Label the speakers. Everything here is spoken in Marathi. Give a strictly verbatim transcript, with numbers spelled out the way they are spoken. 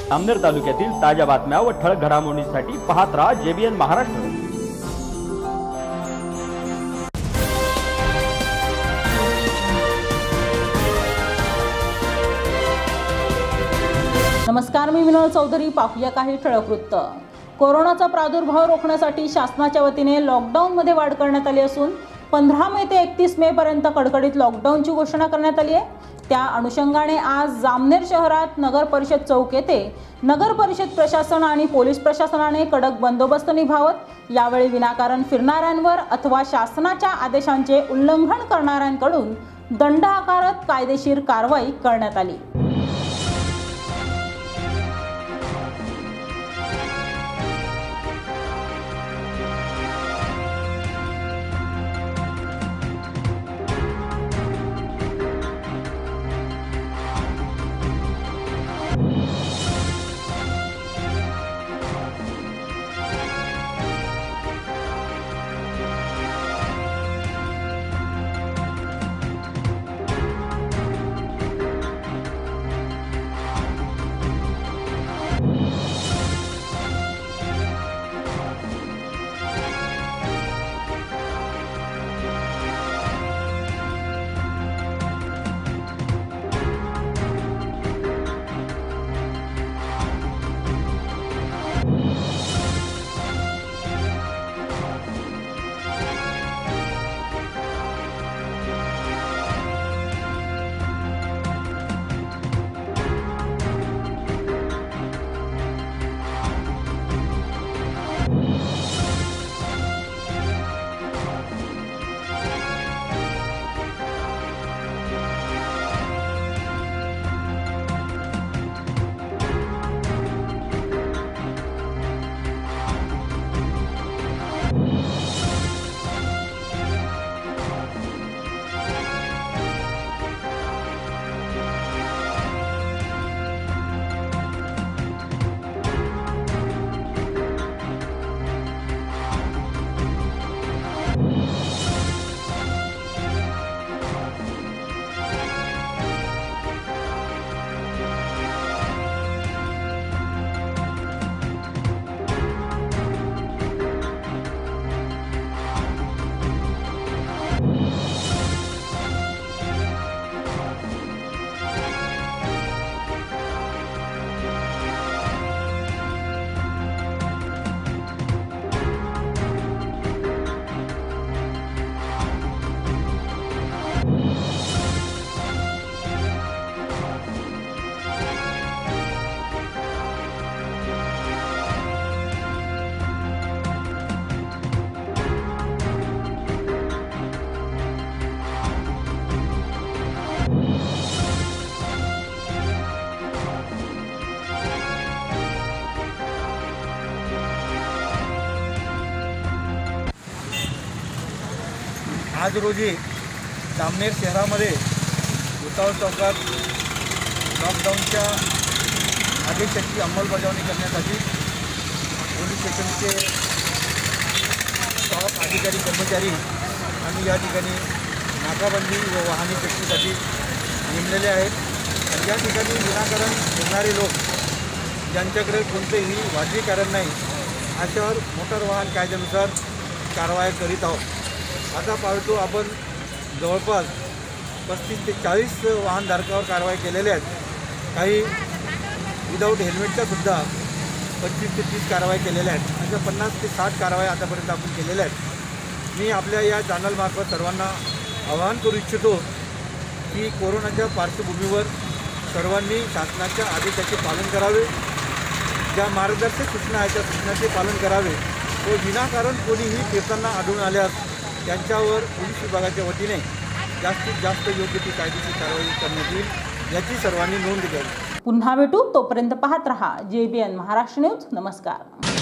Speaker 1: जामनेर तालुक्यातील ताज्या बातम्या व ठळक घडामोडींसाठी पाहत राहा जेबीएन महाराष्ट्र।
Speaker 2: नमस्कार, मी विनोद चौधरी। पाहूया काही ठळक वृत्त। कोरोनाचा प्रादुर्भाव रोखण्यासाठी शासनाच्या वतीने लॉकडाऊन मध्ये वाढ करण्यात आली असून पंधरा मे ते एकतीस मे पर्यंत कडकडीत लॉकडाऊनची घोषणा करण्यात आली आहे। त्या अनुषंगाने आज जामनेर शहरात नगर परिषद चौक येथे नगर परिषद प्रशासन आणि पोलीस प्रशासनाने कडक बंदोबस्त निभावत यावेळी विनाकारण फिरणाऱ्यांवर अथवा शासनाच्या आदेशांचे उल्लंघन करणाऱ्यांकडून दंड आकारत कायदेशीर कारवाई करण्यात आली।
Speaker 3: आज रोजी जामनेर शहरामध्ये भुसावळ चौकात लॉकडाऊनच्या आदेशाची अंमलबजावणी करण्यासाठी पोलीस स्टेशनचे स्टाफ अधिकारी कर्मचारी आम्ही या ठिकाणी नाकाबंदी व वाहनी चेकिंगसाठी नेमलेले आहेत। आणि या ठिकाणी विनाकारण फिरणारे लोक ज्यांच्याकडे कोणतेही वाजवी कारण नाही अशावर मोटार वाहन कायद्यानुसार कारवाई करीत आहोत। आता पाहतो आपण जवळपास पस्तीस ते चाळीस वाहनधारकावर कारवाई केलेल्या आहेत। काही विदाऊट हेल्मेटच्या सुद्धा पंचवीस ते तीस कारवाई केलेल्या आहेत। अशा पन्नास ते साठ कारवाई आतापर्यंत आपण केलेल्या आहेत। मी आपल्या या चॅनलमार्फत सर्वांना आवाहन करू इच्छितो की कोरोनाच्या पार्श्वभूमीवर सर्वांनी शासनाच्या आदेशाचे पालन करावे, ज्या मार्गदर्शक सूचना आहेत त्या सूचनांचे पालन करावे व विनाकारण कोणीही फिरताना आढळून आल्यास त्यांच्यावर पोलीस विभागाच्या वतीने जास्तीत जास्त योग्य ती कायदेशीर कारवाई करण्यात येईल याची सर्वांनी नोंद घ्यावी।
Speaker 2: पुन्हा भेटू, तोपर्यंत पाहत रहा जेबीएन महाराष्ट्र न्यूज। नमस्कार।